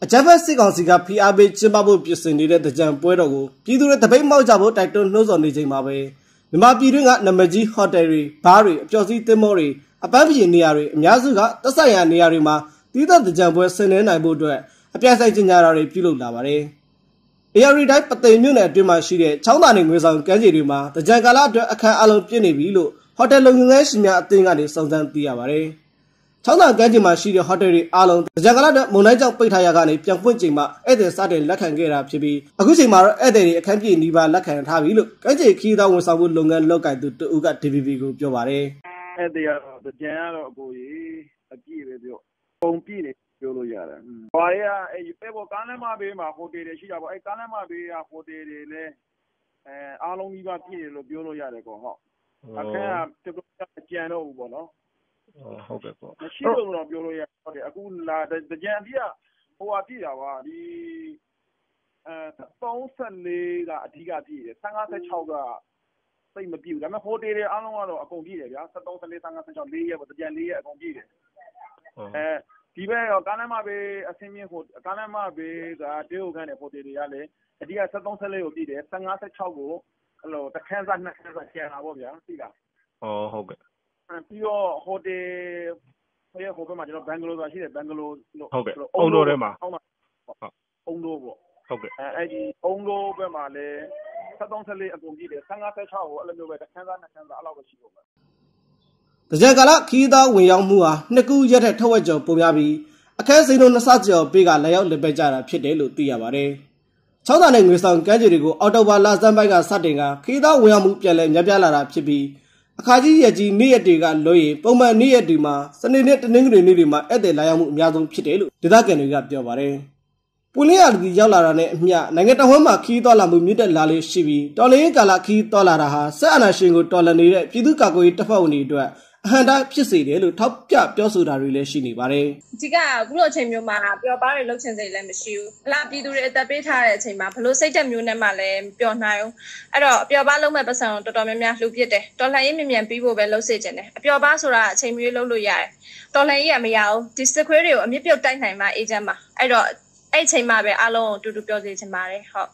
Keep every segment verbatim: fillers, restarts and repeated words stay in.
အကြမ်းဖက်စစ်ကောင်စီကဖိအားပေးကျင်းပဖို့ပြင်ဆင်နေတဲ့တကြံပွဲတော်ကိုပြည်သူတွေတပိတ်မောက်ကြဖို့တိုက်တွန်းနှိုးဆော်နေချိန်မှာပဲမြန်မာပြည်တွင်းကနမကြီးဟိုတယ်တွေဘားတွေအပျော်စီးသင်းမောတွေအပန်းဖြေနေရာတွေအများစုကသက်ဆိုင်ရာနေရာတွေမှာတီးသန့်တကြံပွဲဆင်နွှဲနိုင်ဖို့အတွက်အပြိုင်ဆိုင်ကျင်းညာတာတွေပြုလုပ်လာပါတယ်။ အေ အာရီ တိုင်းပသိမ်မြို့နယ်အတွင်းမှာရှိတဲ့ချောင်းသာနယ်ငွေဆောင်ကမ်းခြေတွေမှာတကြံကာလအတွက်အခမ်းအလုံးပြည့်နေပြီလို့ဟိုတယ်လုံခြုံရေးရှင်များအသင်းကနေစုံစမ်းသိရပါတယ်။ချောင်းသာကမ်းခြေမှာရှိတဲ့ဟိုတယ်တွေအားလုံးတကြံကာလအတွက်မုန်တိုင်းကြောင့်ပိတ်ထားရကနေပြန်ဖွင့်ချိန်မှာဧည့်သည်စတင်လက်ခံခဲ့တာဖြစ်ပြီးအခုချိန်မှာတော့ဧည့်သည်တွေအခမ်းပြည့်နီးပါးလက်ခံထားပြီလို့ကမ်းခြေခီးသားဝန်ဆောင်မှုလုပ်ငန်းလုပ်ကိုင်သူတဦးက ဒီ ဗီ ဘီ ကိုပြောပါတယ်။ဧည့်သည်ကတော့တကြံကတော့အကိုကြီးအပြည့်ပဲပြောပုံပြည့်နေပြောလို့ရတယ်။ဘာတွေကအဲပဲပေါ်ကားလမ်းမဘေးမှာဟိုတယ်တွေရှိတာပေါ့အဲကားလမ်းမဘေးကဟိုတယ်တွေလည်းအဲအားလုံးကြီးပါပြည့်တယ်လို့ပြောလို့ရတယ်ကောဟုတ်။အခန်းကတော်တော်ကြံတော့ဘူးပေါ့နော်။ဟုတ်ကဲ့ပေါ့။မရှိလို့တော့ပြောလို့ရဟုတ်တယ်အခုလာတကြံအပြည့်ကဟိုဟာပြည့်တာပါဒီအဲသုံးဆယ်လေးကအဓိကပြည့်တယ်ဆယ့်ငါး ဆယ့်ခြောက်ကသိမပြည့်ဘူးဒါပေမဲ့ဟိုတယ်တွေအားလုံးကတော့အကုန်ပြည့်တယ်ဗျာဆယ့်သုံး ဆယ့်လေး ဆယ့်ငါး ဆယ့်ခြောက်လေးရက်ပေါ့တကြံလေးရက်အကုန်ပြည့်တယ်အဲဒီဘက်ကားလမ်းမဘေးအစင်းမြင့်ဟိုကားလမ်းမဘေးကတေးဟုတ်ခန်းတဲ့ဟိုတယ်တွေကလည်းအဓိကဆယ့်သုံး ဆယ့်လေးကိုပြည့်တယ်ဆယ့်ငါး ဆယ့်ခြောက်ကိုအဲ့လိုတစ်ခန်းစားနှစ်ခန်းစားကျန်တာပေါ့ဗျာသိလားဩဟုတ်ကဲ့ပြီးတော့ဟိုတယ်ဟိုရဟိုဘက်မှာကျွန်တော်ဘန်ဂလိုဆိုတာရှိတယ်ဘန်ဂလိုလို့ဟုတ်ကဲ့အုံတော်ထဲမှာဟုတ်အုံတော်ပေါ့ဟုတ်ကဲ့အဲအဲ့ဒီအုံတော်ဘက်မှာလည်းဆယ့်သုံး ဆယ့်လေးအကုန်ပြည့်တယ်ဆယ့်ငါး ဆယ့်ခြောက်ကိုအဲ့လိုမျိုးပဲတစ်ခန်းစားနှစ်ခန်းစားအဲ့လိုပဲရှိတော့မယ်တကြံကာလခီးသားဝင်ရောက်မှုဟာနှစ်ကူရက်ထက်ထက်ဝက်ကျော်ပုံများပြီးအခန်းစိန်တို့နှစ်ဆကျော်ပေးကလက်ရောက်လက်ပဲကြတာဖြစ်တယ်လို့သိရပါတယ်။ချောင်းသာနယ်ငွေဆောင်ကမ်းခြေတွေကိုအော်တိုဘာလစမ်းပိုက်ကစတင်ကခီးသားဝင်ရောက်မှုပြန်လည်မြပြလာတာဖြစ်ပြီးအခါကြီးရက်ကြီးနေ့ရက်တွေကလွှဲရင်ပုံမှန်နေ့ရက်တွေမှာစနေနေ့တနင်္ဂနွေနေ့တွေမှာဧည့်သည်လာရောက်မှုအများဆုံးဖြစ်တယ်လို့ဒေသခံတွေကပြောပါတယ်။ပွင့်လင်းရာသီရောက်လာတာနဲ့အမျှနိုင်ငံတော်ဝန်မှခီးသွားလာမှုမြင့်တက်လာလေးရှိပြီးတော်လင်းကာလခီးသွားလာတာဟာဆက်အာဏာရှင်ကိုတော်လှန်နေတဲ့ပြည်သူ့ကာကွယ်ရေးတပ်ဖွဲ့ဝင်တွေအတွက်အဟံတာဖြစ်စေတယ်လို့ထောက်ပြပြောဆိုတာတွေလည်းရှိနေပါတယ်။ဒီကအခုလိုအချိန်မျိုးမှာပျော်ပါးတွေလှုပ်ချင်စိတ်လည်းမရှိဘူး။အလားပြည်သူတွေအသက်ပေးထားတဲ့အချိန်မှာဘလို့စိတ်တက်မျိုးနဲ့မှလည်းပျော်နိုင်အောင်အဲ့တော့ပျော်ပါးလုံးမဲ့ပတ်စံတော်တော်များများလှူပစ်တယ်။တော်လှန်ရေးမြန်မြန်ပြီးဖို့ပဲလှုပ်စေချင်တယ်။အပျော်ပါးဆိုတာအချိန်မျိုးလှုပ်လို့ရတယ်။တော်လှန်ရေးကမရဘူး။ဒီစစ်ခွေးတွေကိုအမြင့်ပြုတ်တိုက်နိုင်မှအေဂျင့်မှာအဲ့တော့အဲ့အချိန်မှာပဲအားလုံးကိုတူတူပြောစေချင်ပါတယ်ဟုတ်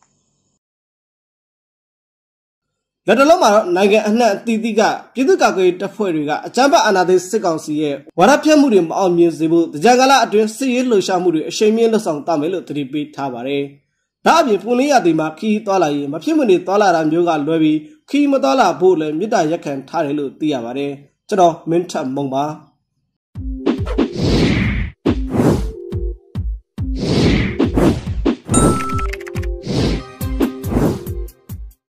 လက်တလုံးမှာတော့နိုင်ငံအနှံ့အသီးသီးကပြည်သူ့ကာကွယ်ရေးတပ်ဖွဲ့တွေကအကြမ်းဖက်အာဏာသိမ်းစစ်ကောင်စီရဲ့ဝါဒဖြန့်မှုတွေမအောင်မြင်စေဖို့တကြံကာလအတွင်းစစ်ရေးလှုပ်ရှားမှုတွေအရှိန်မြင့်လှုပ်ဆောင်တတ်မယ်လို့တတိပေးထားပါတယ်။ဒါအပြင်ပွင့်လင်းရာသီမှာခီးသွားလာရေးမဖြစ်မနေသွားလာတာမျိုးကလွဲပြီးခီးမသွားလာဖို့လည်းမြစ်တာရက်ခံထားတယ်လို့သိရပါတယ်။ကျွန်တော်မင်းထက်မုံပါ